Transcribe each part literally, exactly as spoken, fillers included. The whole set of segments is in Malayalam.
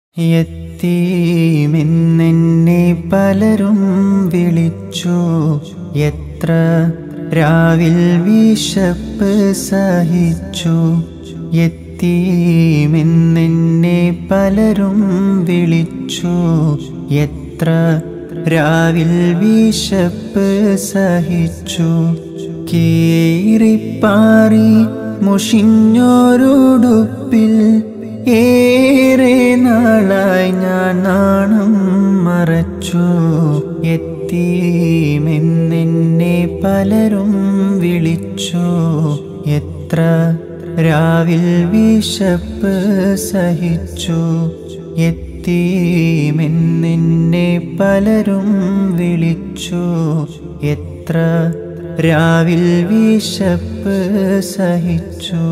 യത്തീമെന്നെന്നെ പലരും വിളിച്ചു. എത്ര രാവിൽ വിശപ്പ് സഹിച്ചു. യത്തീമെന്നെന്നെ പലരും വിളിച്ചു. എത്ര രാവിൽ വിശപ്പ് സഹിച്ചു. കീറിപ്പാറി മുഷിഞ്ഞോരുടുപ്പിൽ ഏറെ നാളായി ഞാൻ നാണം മറച്ചു. യത്തീമെന്നെന്നെ പലരും വിളിച്ചു. എത്ര രാവിൽ വിശപ്പ് സഹിച്ചു. യത്തീമെന്നെന്നെ പലരും വിളിച്ചു. എത്ര രാവിൽ വിശപ്പ് സഹിച്ചു.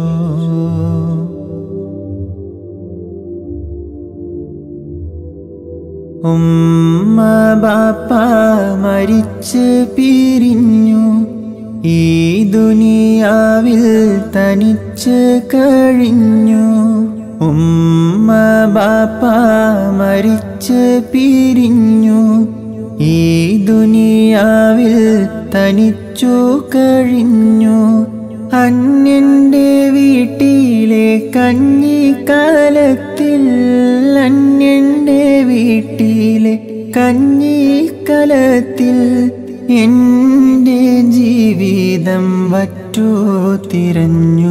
ഉമ്മ ബാപ്പ മരിച്ച് പിരിഞ്ഞു. ഈ ദുനിയാവിൽ തനിച്ച് കഴിഞ്ഞു. ഉമ്മ ബാപ്പ മരിച്ച് പിരിഞ്ഞു. ഈ ദുനിയാവിൽ തനിച്ചു കഴിഞ്ഞു. അന്യന്റെ വീട്ടിലെ കഞ്ഞിക്കലത്തിൽ അന്യന്റെ വീട്ടിലെ കഞ്ഞിക്കലത്തിൽ എൻ്റെ ജീവിതം വറ്റു തിരഞ്ഞു.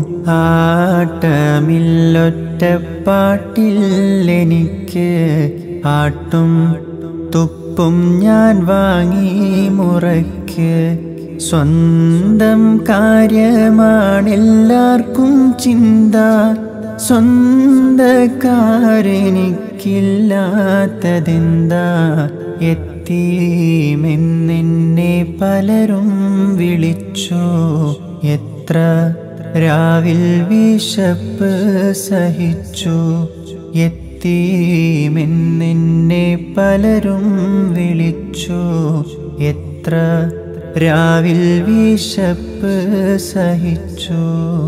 ആട്ടമില്ലൊറ്റപ്പാട്ടിൽ എനിക്ക് ആട്ടും തുപ്പും ഞാൻ വാങ്ങി മുറയ്ക്ക്. സ്വന്തം കാര്യമാണെല്ലാവർക്കും ചിന്ത. സ്വന്തക്കാരെനിക്കില്ലാത്തതെന്താ? യത്തീമെന്നെന്നെ പലരും വിളിച്ചു. എത്ര രാവിൽ വിശപ്പ് സഹിച്ചു. യത്തീമെന്നെന്നെ പലരും വിളിച്ചു. എത്ര രാവിൽ വിശപ്പ് സഹിച്ചു.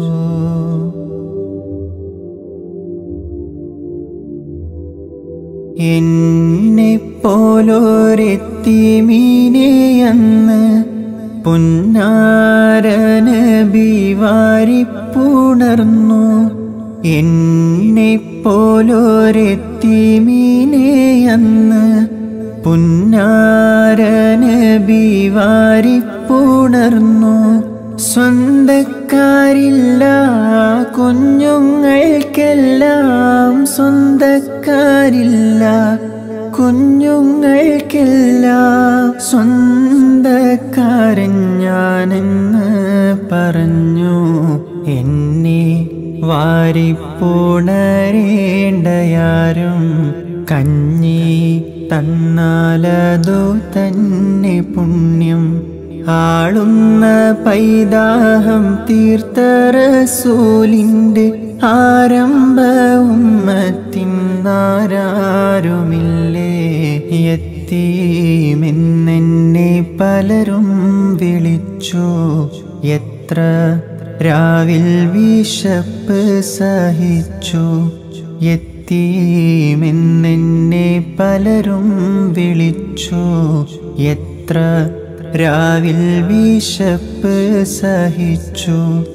എന്നെപ്പോലൊരെത്തീമിനെ അന്ന് പുന്നാര നബി വാരിപ്പുണർന്നു. എന്നെപ്പോലൊരെത്തീമിനെ അന്ന് പുന്നാര നബി വാരിപ്പുണർന്നു. സ്വന്തക്കാരില്ല കുഞ്ഞുങ്ങൾക്കെല്ലാം. സ്വന്തക്കാരില്ല കുഞ്ഞുങ്ങൾക്കെല്ലാം. സ്വന്തക്കാരൻ ഞാനെന്ന് പറഞ്ഞു. എന്നെ വാരിപ്പുണരേണ്ടയാരും കഞ്ഞി തന്നാലതു തന്നെ പുണ്യം. ആളുന്ന പൈതാഹം തീർത്ത റസൂലിൻ്റെ ആരംഭ ഉമ്മത്തിന്നാരാരുമില്ലേ? യത്തീമെന്നെന്നെ പലരും വിളിച്ചു. എത്ര രാവിൽ വിശപ്പ് സഹിച്ചു. യത്തീമെന്നെന്നെ പലരും വിളിച്ചു. എത്ര രാവിൽ വിശപ്പ് സഹിച്ചു.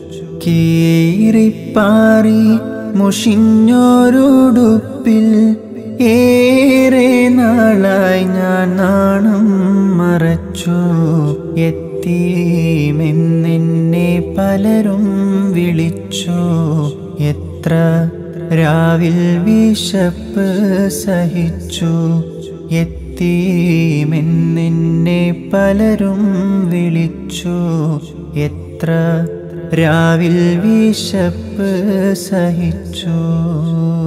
കീറിപ്പാറി മുഷിഞ്ഞോരുടുപ്പിൽ ഏറെ നാളായി ഞാൻ നാണം മറച്ചു. യത്തീമെന്നെന്നെ പലരും വിളിച്ചു. എത്ര രാവിൽ വിശപ്പ് സഹിച്ചു. യത്തീമെന്നെന്നെ പലരും വിളിച്ചു. എത്ര രാവിൽ വിശപ്പ് സഹിച്ചു.